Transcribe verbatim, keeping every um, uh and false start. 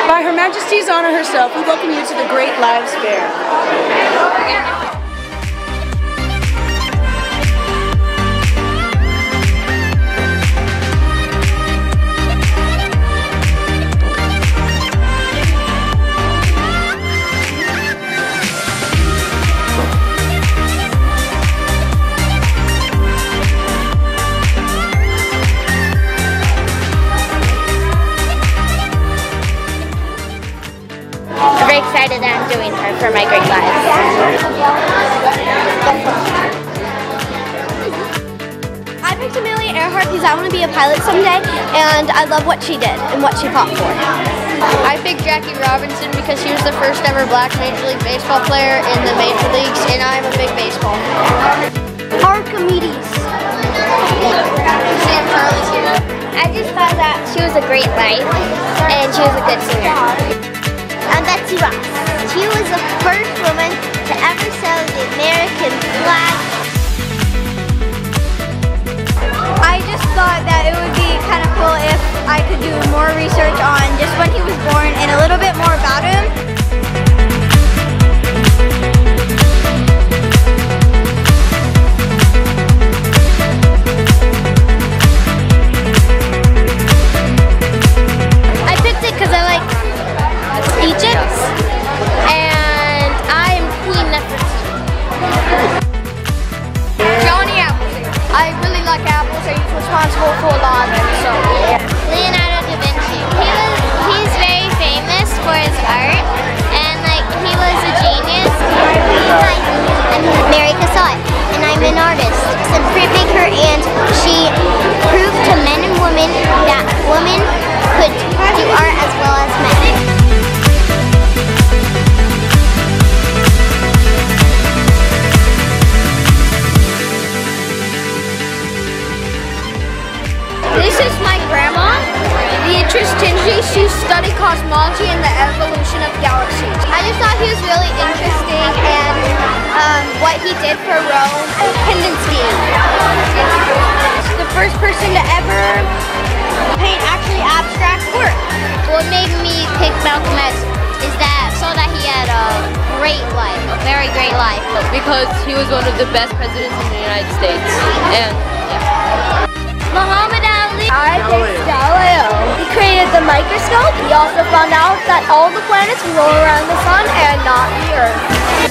By Her Majesty's honor herself, we welcome you to the Great Lives Fair. I'm very excited that I'm doing her for my Great Lives. I picked Amelia Earhart because I want to be a pilot someday, and I love what she did and what she fought for. I picked Jackie Robinson because she was the first ever black Major League Baseball player in the Major Leagues, and I'm a big baseball fan. Archimedes. Sam Charlie's here. I just thought that she was a great life, and she was a good singer. And Betsy Ross. She was the first woman to ever sew the American flag. I just thought that it would be kind of cool if I could do more research on just when he was born and a little bit more about him. I picked it because I like Egypt, and I'm Queen Nefertiti. Johnny Appleseed. I really like apples, and he's responsible for a lot of them, so yeah. Leonardo da Vinci. He was, he's very famous for his art, and like he was a genius. Hi, I'm Mary Cassatt, and I'm an artist. It's a printmaker, and she proved to men and women that women could do art as well as men. This is my grandma. Beatrice Tinsley. She studied cosmology and the evolution of galaxies. I just thought he was really interesting, and um, what he did for Rome, independence scheme. The first person to ever paint actually abstract work. What made me pick Malcolm X is that so that he had a great life, a very great life. Because he was one of the best presidents in the United States. And yeah. Muhammad Ali. I picked Galileo. He created the microscope. He also found out that all the planets roll around the sun and not the Earth.